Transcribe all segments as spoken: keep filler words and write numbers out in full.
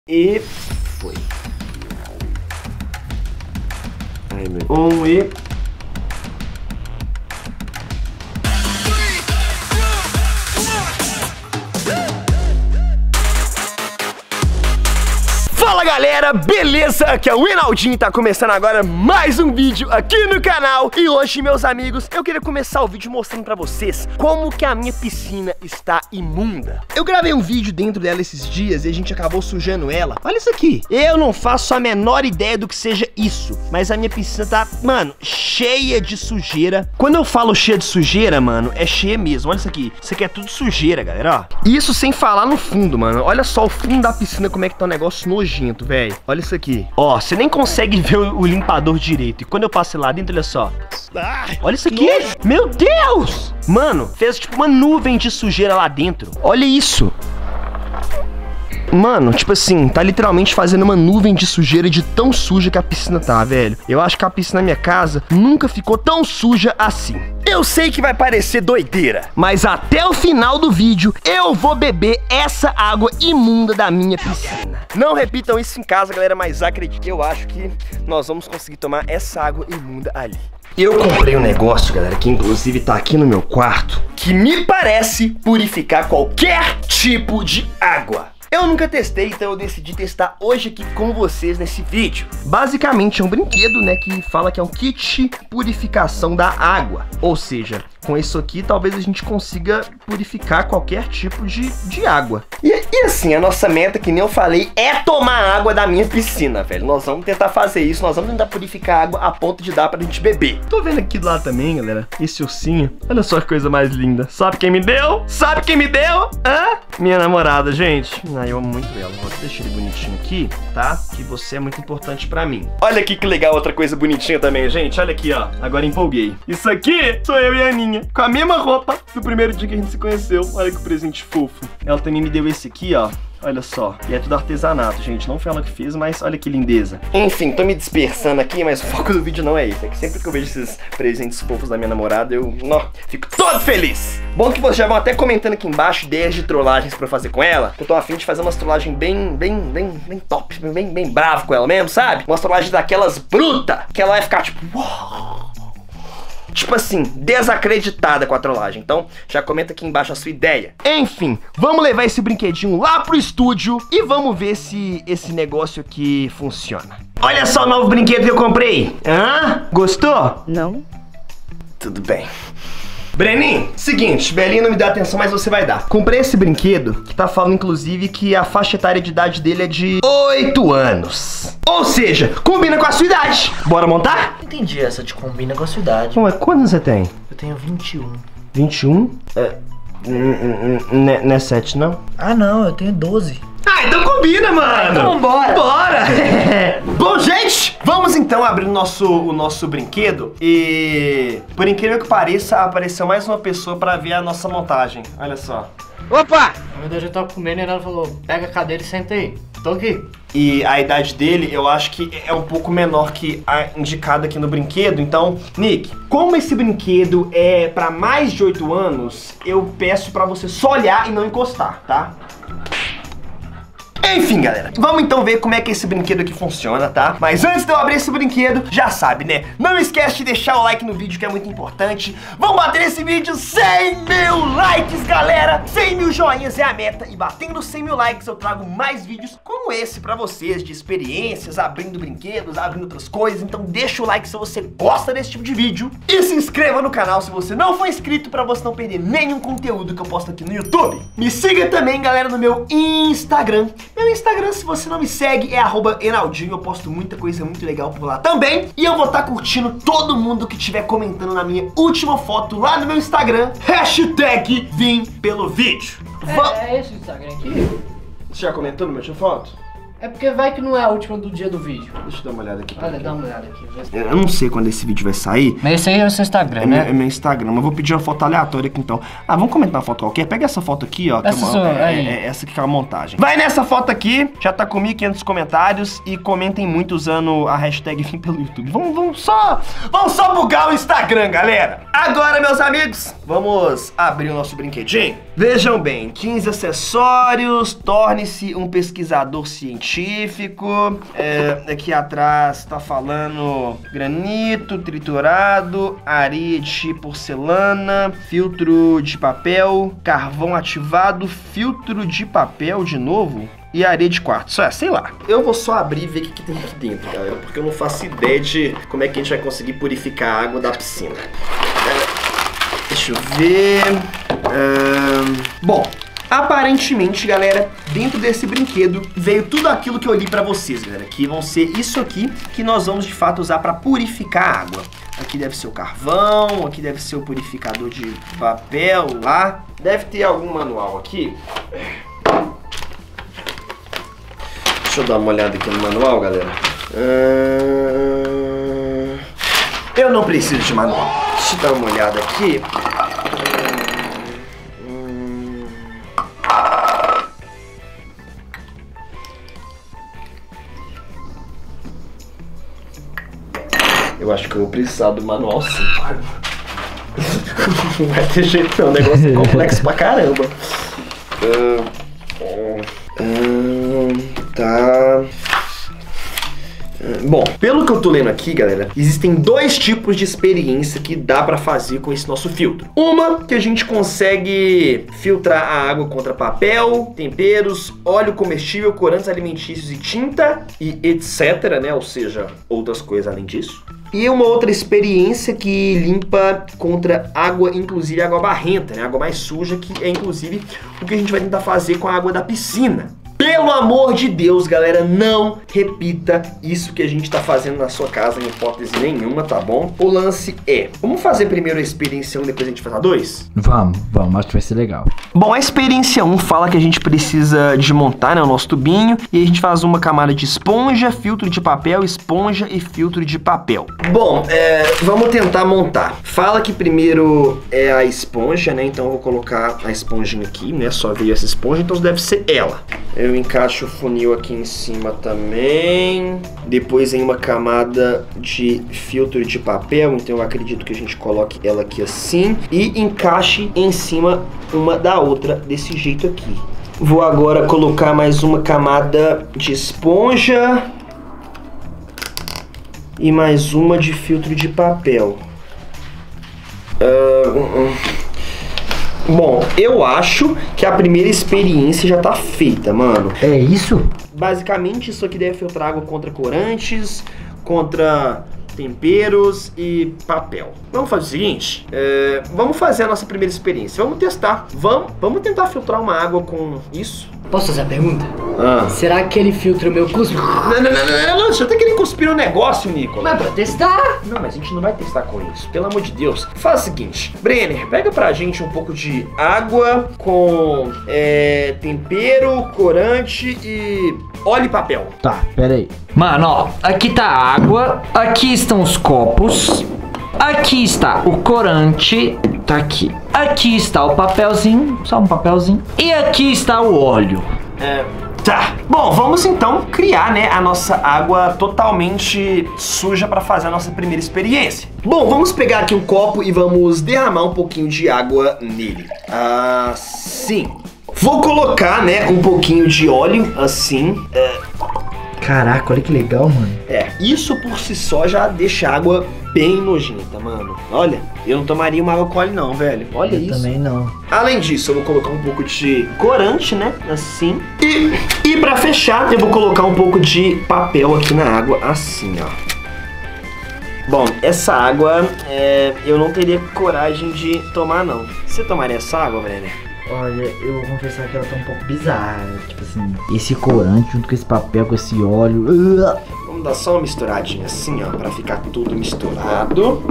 E foi. Ai, meu. Um e... Fala galera, beleza? Aqui é o Enaldinho, tá começando agora mais um vídeo aqui no canal. E hoje, meus amigos, eu queria começar o vídeo mostrando pra vocês como que a minha piscina está imunda. Eu gravei um vídeo dentro dela esses dias e a gente acabou sujando ela. Olha isso aqui. Eu não faço a menor ideia do que seja isso, mas a minha piscina tá, mano, cheia de sujeira. Quando eu falo cheia de sujeira, mano, é cheia mesmo. Olha isso aqui. Isso aqui é tudo sujeira, galera, ó. Isso sem falar no fundo, mano. Olha só o fundo da piscina, como é que tá um negócio nojento, velho. Olha isso aqui. Ó, você nem consegue ver o, o limpador direito. E quando eu passo lá dentro, olha só. Olha isso aqui. Meu Deus! Mano, fez tipo uma nuvem de sujeira lá dentro. Olha isso. Mano, tipo assim, tá literalmente fazendo uma nuvem de sujeira de tão suja que a piscina tá, velho. Eu acho que a piscina na minha casa nunca ficou tão suja assim. Eu sei que vai parecer doideira, mas até o final do vídeo eu vou beber essa água imunda da minha piscina. Não repitam isso em casa, galera, mas acredite, eu acho que nós vamos conseguir tomar essa água imunda ali. Eu comprei um negócio, galera, que inclusive tá aqui no meu quarto, que me parece purificar qualquer tipo de água. Eu nunca testei, então eu decidi testar hoje aqui com vocês nesse vídeo. Basicamente é um brinquedo, né, que fala que é um kit purificação da água. Ou seja, com isso aqui talvez a gente consiga purificar qualquer tipo de, de água. E, e assim, a nossa meta, que nem eu falei, é tomar água da minha piscina, velho. Nós vamos tentar fazer isso, nós vamos tentar purificar água a ponto de dar pra gente beber. Tô vendo aqui do lado também, galera, esse ursinho. Olha só que coisa mais linda. Sabe quem me deu? Sabe quem me deu? Hã? Minha namorada, gente. Ah, eu amo muito ela. Vou deixar ele bonitinho aqui, tá? Que você é muito importante pra mim. Olha aqui que legal, outra coisa bonitinha também, gente. Olha aqui, ó. Agora empolguei. Isso aqui sou eu e a Aninha, com a mesma roupa do primeiro dia que a gente se conheceu. Olha que presente fofo. Ela também me deu esse aqui, ó. Olha só, e é tudo artesanato, gente. Não foi ela que fez, mas olha que lindeza. Enfim, tô me dispersando aqui, mas o foco do vídeo não é isso. É que sempre que eu vejo esses presentes fofos da minha namorada, eu ó, fico todo feliz. Bom que vocês já vão até comentando aqui embaixo ideias de trollagens pra eu fazer com ela. Eu tô afim de fazer umas trollagens bem, bem, bem, bem top, bem, bem bravo com ela mesmo, sabe? Umas trollagens daquelas bruta, que ela vai ficar tipo... Uau! Tipo assim, desacreditada com a trollagem. Então, já comenta aqui embaixo a sua ideia. Enfim, vamos levar esse brinquedinho lá pro estúdio e vamos ver se esse negócio aqui funciona. Olha só o novo brinquedo que eu comprei. Hã? Gostou? Não. Tudo bem. Breninho, seguinte, Belinho não me dá atenção, mas você vai dar. Comprei esse brinquedo, que tá falando inclusive que a faixa etária de idade dele é de oito anos. Ou seja, combina com a sua idade. Bora montar? Entendi essa de combina com a sua idade. Ué, quantos você tem? Eu tenho vinte e um. vinte e um? É, não é sete, não? Ah, não, eu tenho doze. Ah, então combina, mano! Então bora! Bora! Bom, gente, vamos então abrir o nosso, o nosso brinquedo. E, por incrível que pareça, apareceu mais uma pessoa pra ver a nossa montagem. Olha só. Opa! Meu Deus, eu tava comendo e ela falou, pega a cadeira e senta aí. Tô aqui. E a idade dele, eu acho que é um pouco menor que a indicada aqui no brinquedo. Então, Nick, como esse brinquedo é pra mais de oito anos, eu peço pra você só olhar e não encostar, tá? Enfim, galera, vamos então ver como é que esse brinquedo aqui funciona, tá? Mas antes de eu abrir esse brinquedo, já sabe, né? Não esquece de deixar o like no vídeo, que é muito importante. Vamos bater nesse vídeo cem mil likes, galera! cem mil joinhas é a meta. E batendo cem mil likes, eu trago mais vídeos como esse pra vocês, de experiências, abrindo brinquedos, abrindo outras coisas. Então deixa o like se você gosta desse tipo de vídeo. E se inscreva no canal se você não for inscrito, pra você não perder nenhum conteúdo que eu posto aqui no YouTube. Me siga também, galera, no meu Instagram. Meu Instagram, se você não me segue, é arroba Enaldinho. Eu posto muita coisa muito legal por lá também. E eu vou estar curtindo todo mundo que estiver comentando na minha última foto lá no meu Instagram. Hashtag vim pelo vídeo. É, é esse o Instagram aqui? Você já comentou no meu última foto? É porque vai que não é a última do dia do vídeo. Deixa eu dar uma olhada aqui. Olha, dá uma olhada aqui. Eu não sei quando esse vídeo vai sair. Mas esse aí é o seu Instagram, é né? Meu, é meu Instagram, mas eu vou pedir uma foto aleatória aqui então. Ah, vamos comentar uma foto qualquer? Pega essa foto aqui, ó. Que essa, é uma, sua, é, aí. É, essa aqui que é uma montagem. Vai nessa foto aqui, já tá com mil e quinhentos comentários. E comentem muito usando a hashtag Vim pelo YouTube. Vamos, vamos só, vamos só bugar o Instagram, galera. Agora, meus amigos, vamos abrir o nosso brinquedinho. Vejam bem, quinze acessórios, torne-se um pesquisador científico. retífico. É, aqui atrás tá falando granito, triturado, areia de porcelana, filtro de papel, carvão ativado, filtro de papel de novo e areia de quartzo. É, sei lá. Eu vou só abrir e ver o que, que tem aqui dentro, galera, porque eu não faço ideia de como é que a gente vai conseguir purificar a água da piscina. É, deixa eu ver... É, bom... Aparentemente, galera, dentro desse brinquedo veio tudo aquilo que eu li pra vocês, galera. Que vão ser isso aqui que nós vamos, de fato, usar pra purificar a água. Aqui deve ser o carvão, aqui deve ser o purificador de papel lá. Deve ter algum manual aqui. Deixa eu dar uma olhada aqui no manual, galera. Hum... Eu não preciso de manual. Deixa eu dar uma olhada aqui. Eu acho que eu vou precisar do manual sim. Não vai ter jeito não, o negócio é complexo pra caramba. Uh, uh, tá... Bom, pelo que eu tô lendo aqui, galera, existem dois tipos de experiência que dá pra fazer com esse nosso filtro. Uma, que a gente consegue filtrar a água contra papel, temperos, óleo comestível, corantes alimentícios e tinta, e etc, né? Ou seja, outras coisas além disso. E uma outra experiência que limpa contra água, inclusive água barrenta, né? Água mais suja, que é inclusive o que a gente vai tentar fazer com a água da piscina. Pelo amor de Deus, galera, não repita isso que a gente tá fazendo na sua casa em hipótese nenhuma, tá bom? O lance é, vamos fazer primeiro a experiência um, depois a gente faz a dois? Vamos, vamos, acho que vai ser legal. Bom, a experiência um fala que a gente precisa de montar, né, o nosso tubinho, e a gente faz uma camada de esponja, filtro de papel, esponja e filtro de papel. Bom, é, vamos tentar montar. Fala que primeiro é a esponja, né, então eu vou colocar a esponjinha aqui, né, só veio essa esponja, então deve ser ela. Eu encaixo o funil aqui em cima também. Depois em uma camada de filtro de papel, então eu acredito que a gente coloque ela aqui assim e encaixe em cima uma da outra desse jeito aqui. Vou agora colocar mais uma camada de esponja e mais uma de filtro de papel. Uh, uh, uh. Bom, eu acho que a primeira experiência já tá feita, mano. É isso? Basicamente, isso aqui deve filtrar água contra corantes, contra temperos e papel. Vamos fazer o seguinte, é, vamos fazer a nossa primeira experiência. Vamos testar. Vamos, vamos tentar filtrar uma água com isso. Posso fazer a pergunta? Ah. Será que aquele filtro meu cuspe? Não, não, não, não, não. Você tá querendo cuspir um negócio, Nicolas. Mas pra testar? Não, mas a gente não vai testar com isso. Pelo amor de Deus. Faz o seguinte, Brenner, pega pra gente um pouco de água com é, tempero, corante e óleo e papel. Tá, pera aí. Mano, ó, aqui tá a água, aqui estão os copos, aqui está o corante, tá aqui. Aqui está o papelzinho, só um papelzinho. E aqui está o óleo. É, tá. Bom, vamos então criar, né, a nossa água totalmente suja para fazer a nossa primeira experiência. Bom, vamos pegar aqui um copo e vamos derramar um pouquinho de água nele. Assim. Vou colocar, né, um pouquinho de óleo, assim. É... Caraca, olha que legal, mano. É, isso por si só já deixa a água bem nojenta, mano. Olha, eu não tomaria uma água com óleo não, velho. Olha eu isso. Também não. Além disso, eu vou colocar um pouco de corante, né, assim. E, e pra fechar, eu vou colocar um pouco de papel aqui na água, assim, ó. Bom, essa água, é, eu não teria coragem de tomar, não. Você tomaria essa água, Brenner? Olha, eu vou confessar que ela tá um pouco bizarra. Tipo assim, esse corante junto com esse papel, com esse óleo. Vamos dar só uma misturadinha assim, ó, pra ficar tudo misturado.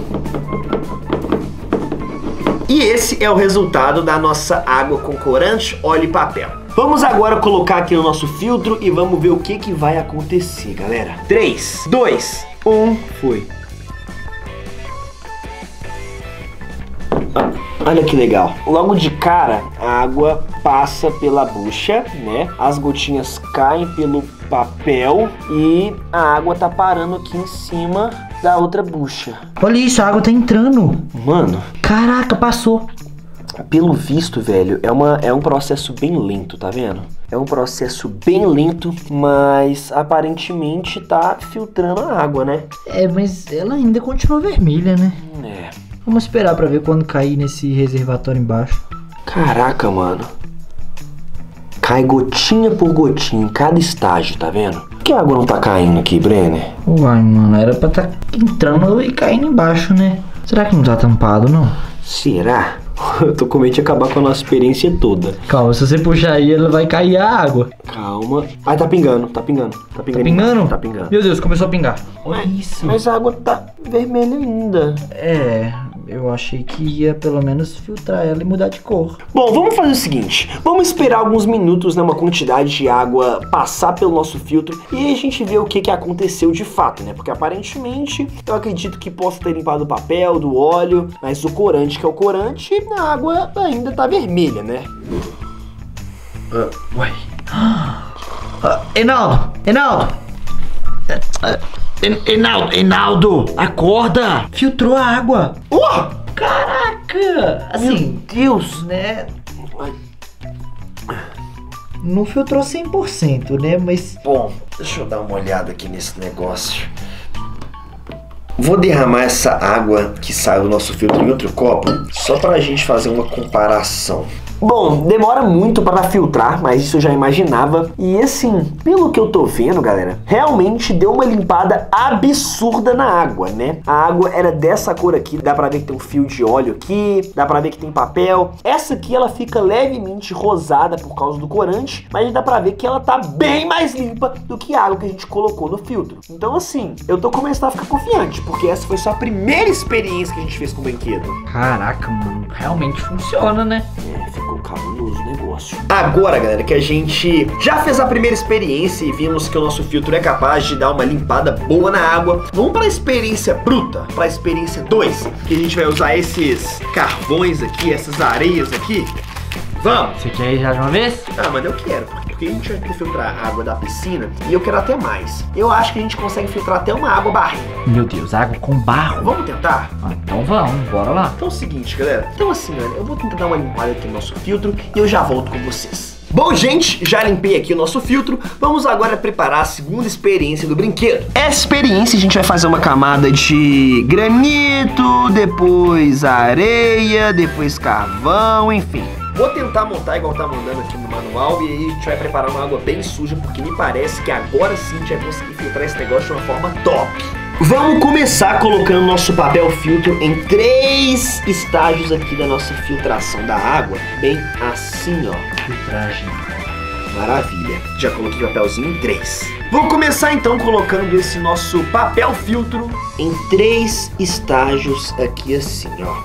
E esse é o resultado da nossa água com corante, óleo e papel. Vamos agora colocar aqui no nosso filtro e vamos ver o que que vai acontecer, galera. três, dois, um, foi. Olha que legal. Logo de cara, a água passa pela bucha, né? As gotinhas caem pelo papel e a água tá parando aqui em cima da outra bucha. Olha isso, a água tá entrando. Mano. Caraca, passou. Pelo visto, velho, é, uma, é um processo bem lento, tá vendo? É um processo bem lento, mas aparentemente tá filtrando a água, né? É, mas ela ainda continua vermelha, né? É. Vamos esperar pra ver quando cair nesse reservatório embaixo. Caraca, mano. Cai gotinha por gotinha em cada estágio, tá vendo? Por que a água não tá caindo aqui, Brenner? Uai, mano, era pra tá entrando e caindo embaixo, né? Será que não tá tampado, não? Será? Eu tô com medo de acabar com a nossa experiência toda. Calma, se você puxar aí, ela vai cair a água. Calma. Ai, tá pingando, tá pingando. Tá pingando? Tá pingando? Tá pingando. Meu Deus, começou a pingar. Olha isso. Mas a água tá vermelha ainda. É, eu achei que ia pelo menos filtrar ela e mudar de cor. Bom, vamos fazer o seguinte. Vamos esperar alguns minutos, né, uma quantidade de água passar pelo nosso filtro e aí a gente vê o que, que aconteceu de fato, né? Porque aparentemente eu acredito que possa ter limpado o papel, do óleo, mas o corante, que é o corante, a água ainda tá vermelha, né? Uh, uai. Uh, Enaldo! Enaldo! Uh, Enaldo! Enaldo! Acorda! Filtrou a água! Uh! Caraca! Assim, meu Deus! Né? Não filtrou cem por cento, né? Mas... Bom, deixa eu dar uma olhada aqui nesse negócio. Vou derramar essa água que saiu do nosso filtro em outro copo, só pra gente fazer uma comparação. Bom, demora muito para filtrar, mas isso eu já imaginava. E assim, pelo que eu tô vendo, galera, realmente deu uma limpada absurda na água, né? A água era dessa cor aqui, dá pra ver que tem um fio de óleo aqui, dá pra ver que tem papel. Essa aqui, ela fica levemente rosada por causa do corante, mas dá pra ver que ela tá bem mais limpa do que a água que a gente colocou no filtro. Então assim, eu tô começando a ficar confiante, porque essa foi só a primeira experiência que a gente fez com o brinquedo. Caraca, mano, realmente funciona, né? É, ficou cabuloso o negócio. Agora, galera, que a gente já fez a primeira experiência e vimos que o nosso filtro é capaz de dar uma limpada boa na água, vamos para a experiência bruta, para a experiência dois, que a gente vai usar esses carvões aqui, essas areias aqui. Vamos! Você quer ir já de uma vez? Ah, mas eu quero, porque a gente vai filtrar a água da piscina e eu quero até mais. Eu acho que a gente consegue filtrar até uma água barrinha. Meu Deus, água com barro? Vamos tentar? Ah, então vamos, bora lá. Então é o seguinte, galera. Então assim, olha, eu vou tentar dar uma limpada aqui no nosso filtro e eu já volto com vocês. Bom, gente, já limpei aqui o nosso filtro. Vamos agora preparar a segunda experiência do brinquedo. Essa experiência a gente vai fazer uma camada de granito, depois areia, depois carvão, enfim. Vou tentar montar igual tá mandando aqui no manual e aí a gente vai preparar uma água bem suja, porque me parece que agora sim a gente vai conseguir filtrar esse negócio de uma forma top. Vamos começar colocando nosso papel filtro em três estágios aqui da nossa filtração da água. Bem assim, ó. Filtragem. Maravilha. Já coloquei o papelzinho em três. Vamos começar então colocando esse nosso papel filtro em três estágios aqui assim, ó.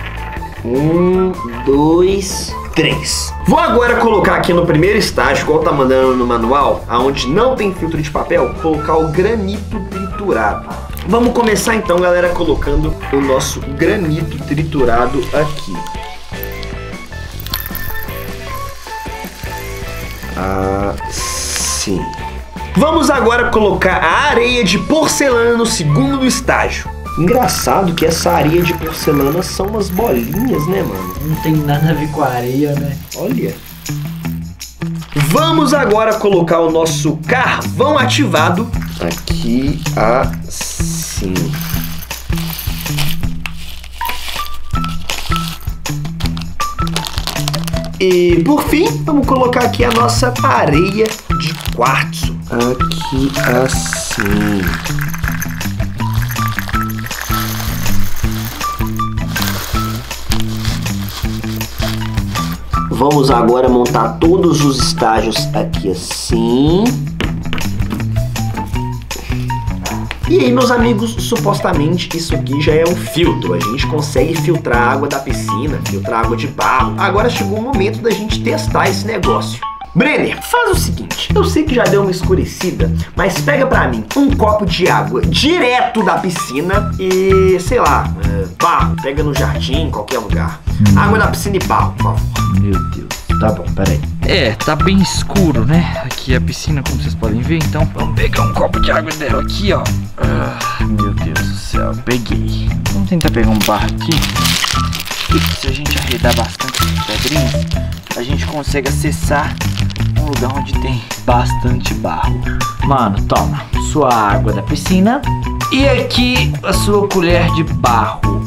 Um, dois, três. Vou agora colocar aqui no primeiro estágio, igual tá mandando no manual, aonde não tem filtro de papel, colocar o granito triturado. Vamos começar então, galera, colocando o nosso granito triturado aqui. Assim. Vamos agora colocar a areia de porcelana no segundo estágio. Engraçado que essa areia de porcelana são umas bolinhas, né, mano? Não tem nada a ver com a areia, né? Olha. Vamos agora colocar o nosso carvão ativado aqui assim. E por fim, vamos colocar aqui a nossa areia de quartzo. Aqui assim. Vamos agora montar todos os estágios aqui assim. E aí, meus amigos, supostamente isso aqui já é um filtro. A gente consegue filtrar a água da piscina, filtrar água de barro. Agora chegou o momento da gente testar esse negócio. Brenner, faz o seguinte, eu sei que já deu uma escurecida, mas pega pra mim um copo de água direto da piscina e, sei lá, é, barro, pega no jardim, em qualquer lugar. Hum. Água da piscina e barro, por favor. Meu Deus, tá bom, peraí. É, tá bem escuro, né? Aqui é a piscina, como vocês podem ver, então vamos pegar um copo de água dela aqui, ó. Ah, meu Deus do céu, peguei. Vamos tentar pegar um barro aqui. Se a gente arredar bastante pedrinhas, a gente consegue acessar um lugar onde tem bastante barro. Mano, toma sua água da piscina e aqui a sua colher de barro.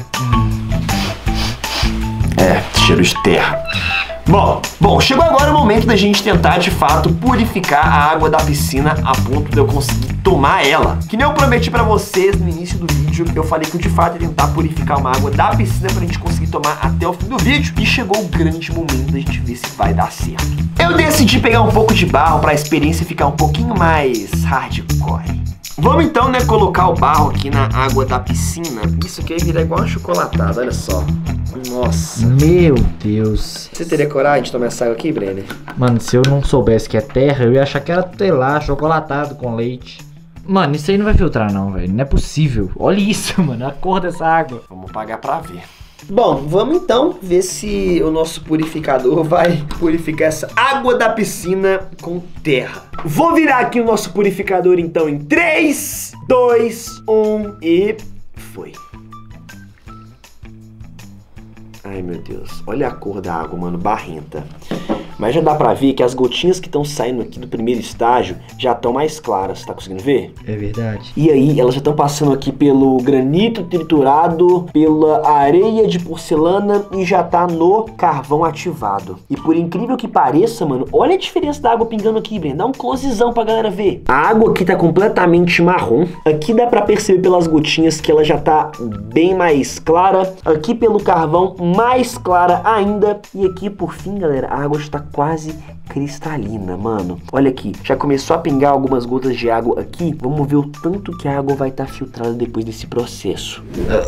É, cheiro de terra. Bom, bom, chegou agora o momento da gente tentar, de fato, purificar a água da piscina a ponto de eu conseguir tomar ela. Que nem eu prometi pra vocês no início do vídeo, eu falei que eu de fato ia tentar purificar uma água da piscina pra gente conseguir tomar até o fim do vídeo. E chegou o grande momento da gente ver se vai dar certo. Eu decidi pegar um pouco de barro pra experiência ficar um pouquinho mais hardcore. Vamos então, né, colocar o barro aqui na água da piscina. Isso aqui vai virar igual uma chocolatada, olha só. Nossa. Meu Deus. Você teria coragem de tomar essa água aqui, Brenner? Mano, se eu não soubesse que é terra, eu ia achar que era, sei lá, chocolatado com leite. Mano, isso aí não vai filtrar não, velho. Não é possível. Olha isso, mano, a cor dessa água. Vamos pagar pra ver. Bom, vamos então ver se o nosso purificador vai purificar essa água da piscina com terra. Vou virar aqui o nosso purificador então em três, dois, um e foi. Ai meu Deus, olha a cor da água, mano, barrenta. Mas já dá pra ver que as gotinhas que estão saindo aqui do primeiro estágio já estão mais claras, tá conseguindo ver? É verdade. E aí, elas já estão passando aqui pelo granito triturado, pela areia de porcelana e já tá no carvão ativado. E por incrível que pareça, mano, olha a diferença da água pingando aqui, Breno. Dá um closezão pra galera ver. A água aqui tá completamente marrom. Aqui dá pra perceber pelas gotinhas que ela já tá bem mais clara. Aqui pelo carvão, mais clara ainda. E aqui, por fim, galera, a água está quase cristalina, mano. Olha aqui, já começou a pingar algumas gotas de água aqui. Vamos ver o tanto que a água vai estar filtrada depois desse processo.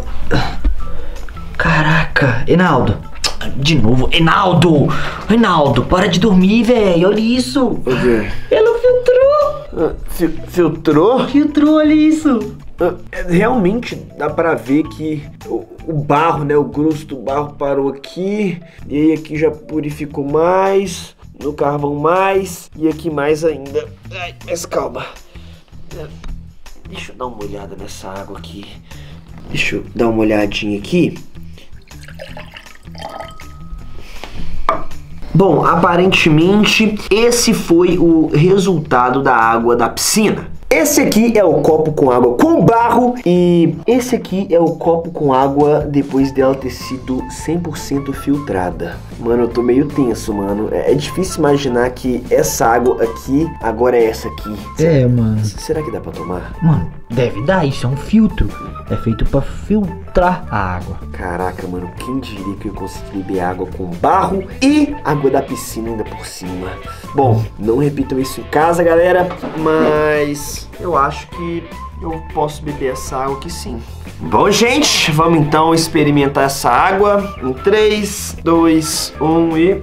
Caraca, Enaldo. De novo, Enaldo! Enaldo, para de dormir, velho. Olha isso. O quê? Ela filtrou. Fil filtrou? Filtrou, olha isso. Realmente dá pra ver que o, o barro, né, o grosso do barro parou aqui, e aí aqui já purificou mais, no carvão mais, e aqui mais ainda. Ai, mas calma. Deixa eu dar uma olhada nessa água aqui. Deixa eu dar uma olhadinha aqui. Bom, aparentemente esse foi o resultado da água da piscina. Esse aqui é o copo com água com barro e esse aqui é o copo com água depois dela ter sido cem por cento filtrada. Mano, eu tô meio tenso, mano. É difícil imaginar que essa água aqui agora é essa aqui. É, mano. Será que dá pra tomar? Mano, deve dar. Isso é um filtro. É feito pra filtrar a água. Caraca, mano, quem diria que eu consegui beber água com barro e água da piscina ainda por cima. Bom, não repitam isso em casa, galera, mas eu acho que eu posso beber essa água aqui sim. Bom, gente, vamos então experimentar essa água em três, dois, um e...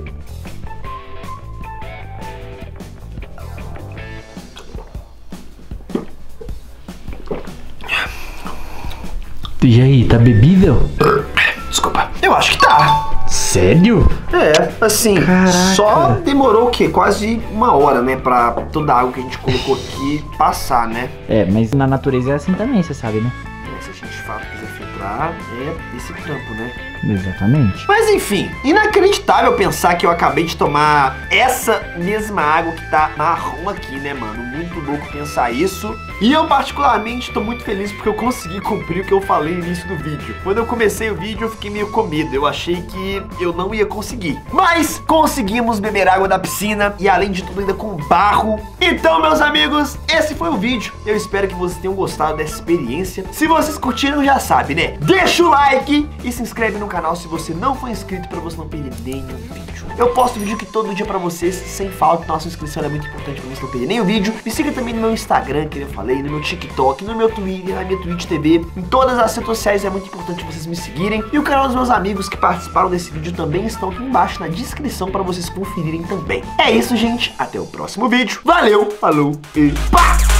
E aí, tá bebível? Desculpa, eu acho que tá. Sério? É, assim, Caraca. Só demorou o quê? Quase uma hora, né? Pra toda a água que a gente colocou aqui passar, né? É, mas na natureza é assim também, você sabe, né? Se a gente de fato quiser filtrar, é esse trampo, né? Exatamente. Mas enfim, inacreditável pensar que eu acabei de tomar essa mesma água que tá marrom aqui, né, mano? Muito louco pensar isso. E eu particularmente tô muito feliz porque eu consegui cumprir o que eu falei no início do vídeo. Quando eu comecei o vídeo eu fiquei meio com medo, eu achei que eu não ia conseguir. Mas conseguimos beber água da piscina e além de tudo ainda com barro. Então, meus amigos, esse foi o vídeo. Eu espero que vocês tenham gostado dessa experiência. Se vocês curtiram, já sabe, né? Deixa o like e se inscreve no canal se você não for inscrito para você não perder nenhum vídeo. Eu posto vídeo aqui todo dia pra vocês, sem falta. Nossa inscrição é muito importante pra você não perder nenhum vídeo. Me siga também no meu Instagram, que eu falei, no meu TikTok, no meu Twitter, na minha Twitch T V. Em todas as redes sociais é muito importante vocês me seguirem. E o canal dos meus amigos que participaram desse vídeo também estão aqui embaixo na descrição para vocês conferirem também. É isso, gente. Até o próximo vídeo. Valeu, falou e pá!